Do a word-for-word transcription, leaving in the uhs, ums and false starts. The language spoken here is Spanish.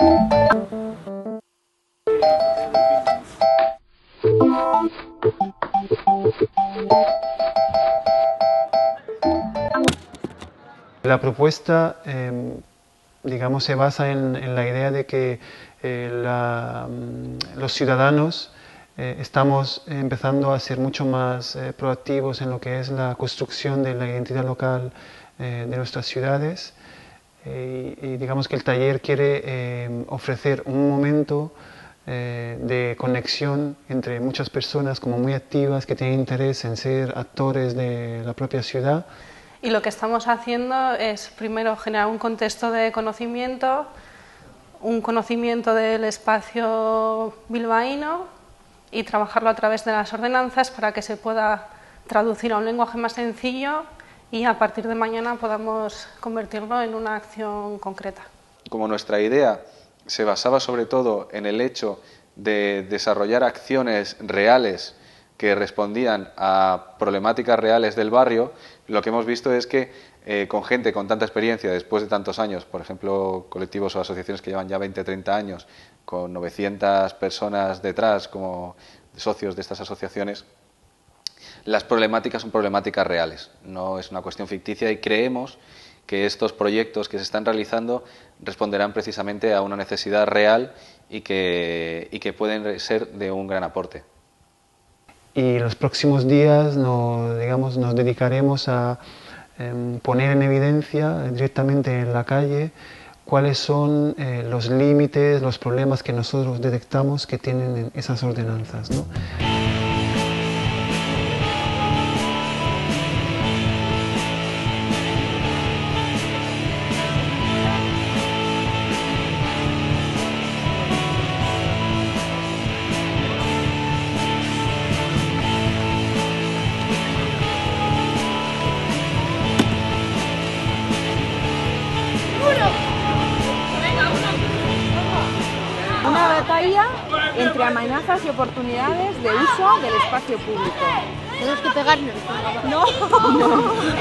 La propuesta, eh, digamos, se basa en, en la idea de que eh, la, los ciudadanos eh, estamos empezando a ser mucho más eh, proactivos en lo que es la construcción de la identidad local eh, de nuestras ciudades. Eh, y, y digamos que el taller quiere eh, ofrecer un momento eh, de conexión entre muchas personas como muy activas que tienen interés en ser actores de la propia ciudad. Y lo que estamos haciendo es primero generar un contexto de conocimiento, un conocimiento del espacio bilbaíno y trabajarlo a través de las ordenanzas para que se pueda traducir a un lenguaje más sencillo y a partir de mañana podamos convertirlo en una acción concreta. Como nuestra idea se basaba sobre todo en el hecho de desarrollar acciones reales que respondían a problemáticas reales del barrio, lo que hemos visto es que eh, con gente con tanta experiencia, después de tantos años, por ejemplo, colectivos o asociaciones que llevan ya veinte, treinta años, con novecientas personas detrás como socios de estas asociaciones, las problemáticas son problemáticas reales, no es una cuestión ficticia y creemos que estos proyectos que se están realizando responderán precisamente a una necesidad real y que, y que pueden ser de un gran aporte. Y los próximos días nos, digamos, nos dedicaremos a eh, poner en evidencia directamente en la calle cuáles son eh, los límites, los problemas que nosotros detectamos que tienen esas ordenanzas, ¿no? Una batalla entre amenazas y oportunidades de uso del espacio público. Tenemos que pegarnos. No, no.